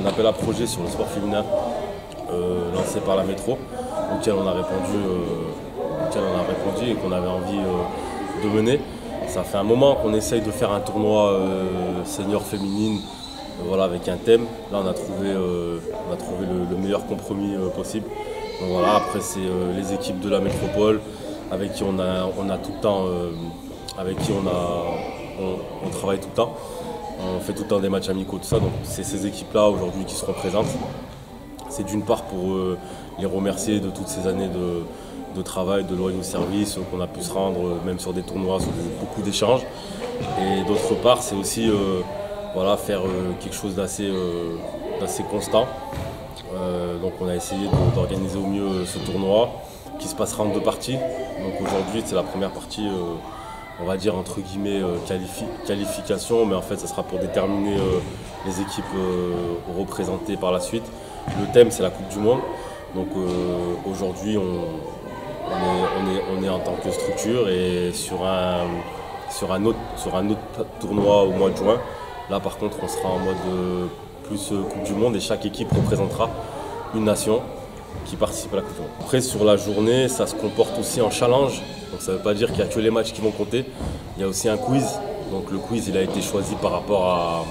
un appel à projet sur le sport féminin lancé par la métro, auquel on a répondu et qu'on avait envie de mener. Ça fait un moment qu'on essaye de faire un tournoi senior féminine voilà, avec un thème. Là on a trouvé le meilleur compromis possible. Donc, voilà, après c'est les équipes de la métropole avec qui on a tout le temps, avec qui on travaille tout le temps. On fait tout le temps des matchs amicaux, tout ça. Donc c'est ces équipes-là aujourd'hui qui seront présentes. C'est d'une part pour les remercier de toutes ces années de travail, de loyaux services qu'on a pu se rendre, même sur des tournois, sur beaucoup d'échanges. Et d'autre part, c'est aussi voilà, faire quelque chose d'assez constant. Donc on a essayé d'organiser au mieux ce tournoi qui se passera en 2 parties. Donc aujourd'hui, c'est la première partie, on va dire entre guillemets qualification, mais en fait, ça sera pour déterminer les équipes représentées par la suite. Le thème, c'est la Coupe du Monde. Donc aujourd'hui, on est en tant que structure et sur un autre tournoi au mois de juin. Là, par contre, on sera en mode plus Coupe du Monde et chaque équipe représentera une nation qui participe à la Coupe du Monde. Après, sur la journée, ça se comporte aussi en challenge. Donc ça ne veut pas dire qu'il n'y a que les matchs qui vont compter. Il y a aussi un quiz. Donc le quiz, il a été choisi par rapport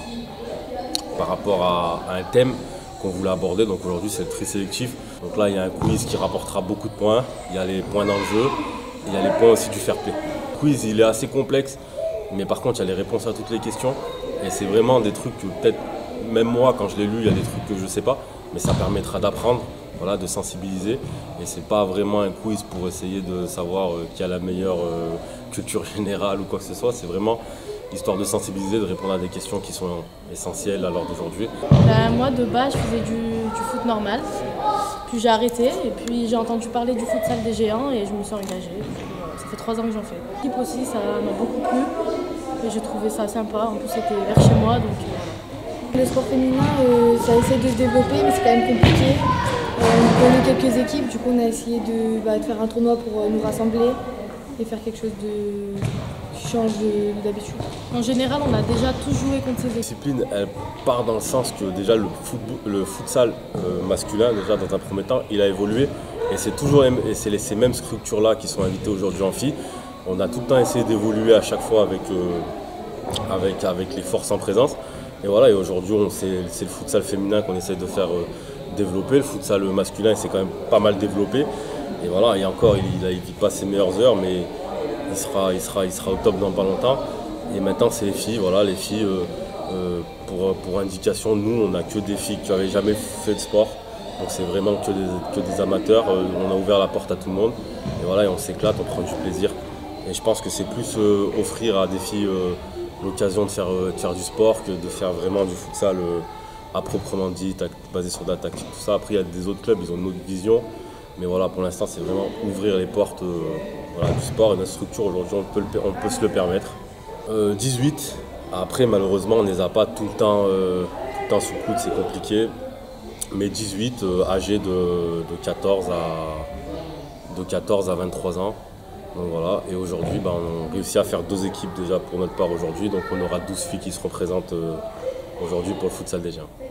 à un thème qu'on voulait aborder. Donc aujourd'hui, c'est le tri sélectif. Donc là, il y a un quiz qui rapportera beaucoup de points. Il y a les points dans le jeu. Et il y a les points aussi du fair play. Le quiz, il est assez complexe. Mais par contre, il y a les réponses à toutes les questions. Et c'est vraiment des trucs que peut-être, même moi, quand je l'ai lu, il y a des trucs que je ne sais pas. Mais ça permettra d'apprendre, voilà, de sensibiliser. Et ce n'est pas vraiment un quiz pour essayer de savoir qui a la meilleure culture générale ou quoi que ce soit. C'est vraiment histoire de sensibiliser, de répondre à des questions qui sont essentielles à l'heure d'aujourd'hui. Moi, de base, je faisais du foot normal. Puis j'ai arrêté. Et puis j'ai entendu parler du futsal des géants et je me suis engagée. Ça fait 3 ans que j'en fais. L'équipe aussi, ça m'a beaucoup plu. Et j'ai trouvé ça sympa. En plus, c'était vers chez moi. Donc, Le sport féminin, ça essaie de se développer, mais c'est quand même compliqué. On connaît quelques équipes, du coup on a essayé de faire un tournoi pour nous rassembler et faire quelque chose qui change d'habitude. En général, on a déjà tous joué contre ces La équipes. discipline, elle part dans le sens que déjà le futsal masculin, déjà dans un premier temps, il a évolué. Et c'est toujours ces mêmes structures-là qui sont invitées aujourd'hui en filles. On a tout le temps essayé d'évoluer à chaque fois avec les forces en présence. Et voilà, et aujourd'hui, c'est le futsal féminin qu'on essaie de faire développer. Le futsal masculin, c'est quand même pas mal développé. Et voilà, et encore, il vit pas ses meilleures heures, mais il sera au top dans pas longtemps. Et maintenant, c'est les filles. Voilà, les filles, pour indication, nous, on n'a que des filles qui n'avaient jamais fait de sport. Donc c'est vraiment que des amateurs. On a ouvert la porte à tout le monde. Et voilà, et on s'éclate, on prend du plaisir. Et je pense que c'est plus offrir à des filles l'occasion de faire du sport que de faire vraiment du futsal à proprement dit, basé sur de la tactique, tout ça. Après, il y a des autres clubs, ils ont une autre vision. Mais voilà, pour l'instant, c'est vraiment ouvrir les portes voilà, du sport et notre structure. Aujourd'hui, on peut se le permettre. 18, après, malheureusement, on ne les a pas tout le temps sous le coude, c'est compliqué. Mais 18, âgés de 14 à 23 ans. Donc voilà, et aujourd'hui, on réussit à faire 2 équipes déjà pour notre part aujourd'hui. Donc on aura 12 filles qui seront présentes aujourd'hui pour le futsal des géants.